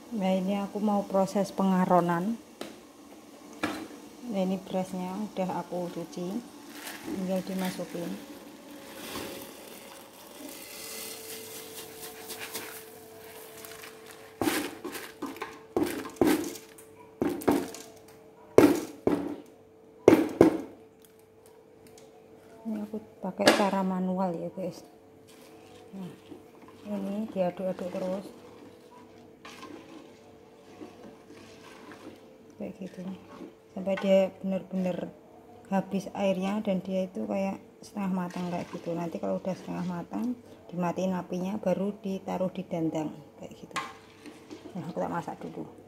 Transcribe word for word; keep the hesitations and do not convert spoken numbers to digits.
Nah ini aku mau proses pengaronan. Nah ini berasnya udah aku cuci, tinggal dimasukin. Ini aku pakai cara manual ya guys. Nah, ini diaduk-aduk terus kayak gitu sampai dia bener-bener habis airnya dan dia itu kayak setengah matang kayak gitu. Nanti kalau udah setengah matang dimatiin apinya, baru ditaruh di dandang kayak gitu. Nah aku tak masak dulu.